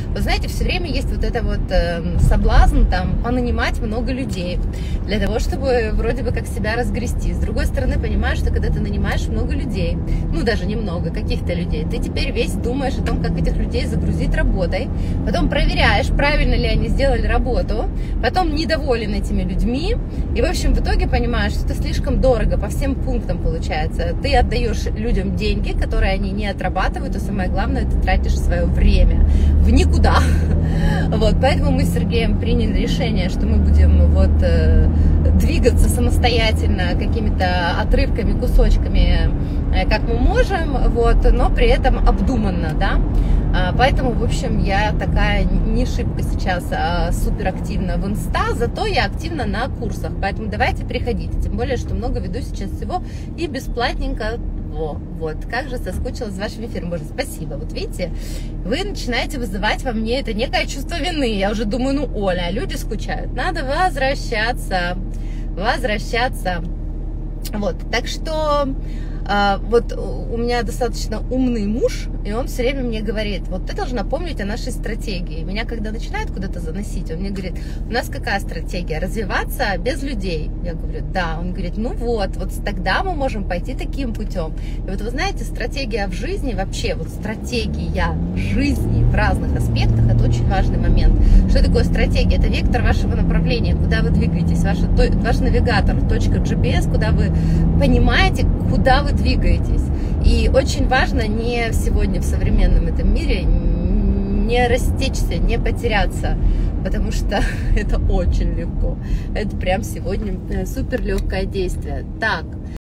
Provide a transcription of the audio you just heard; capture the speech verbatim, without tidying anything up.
Вы знаете, все время есть вот это вот э, соблазн там понанимать много людей для того, чтобы вроде бы как себя разгрести. С другой стороны, понимаешь, что когда ты нанимаешь много людей, ну даже немного, каких-то людей, ты теперь весь думаешь о том, как этих людей загрузить работой, потом проверяешь, правильно ли они сделали работу, потом недоволен этими людьми, и в общем в итоге понимаешь, что это слишком дорого по всем пунктам получается. Ты отдаешь людям деньги, которые они не отрабатывают, и самое главное, ты тратишь свое время в никуда. Вот, поэтому мы с Сергеем приняли решение, что мы будем вот э, двигаться самостоятельно какими-то отрывками, кусочками, э, как мы можем, вот, но при этом обдуманно, да. А, поэтому, в общем, я такая не шибко сейчас а, супер активна в инста, зато я активна на курсах, поэтому давайте приходите, тем более, что много веду сейчас всего и бесплатненько. Во, вот, как же соскучилась с вашим эфиром, боже, спасибо. Вот видите, вы начинаете вызывать во мне это некое чувство вины. Я уже думаю, ну, Оля, люди скучают, надо возвращаться, возвращаться. Вот, так что а, вот у меня достаточно умный муж, и он все время мне говорит, вот ты должна помнить о нашей стратегии. Меня когда начинают куда-то заносить, он мне говорит, у нас какая стратегия? Развиваться без людей. Я говорю, да. Он говорит, ну вот, вот тогда мы можем пойти таким путем. И вот вы знаете, стратегия в жизни, вообще вот стратегия жизни в разных аспектах, это очень важный момент. Что такое стратегия? Это вектор вашего направления, куда вы двигаетесь, ваш, ваш навигатор, точка джи пи эс, куда вы понимаете, куда вы двигаетесь. И очень важно не сегодня в современном этом мире не растечься, не потеряться, потому что это очень легко. Это прям сегодня супер легкое действие. Так.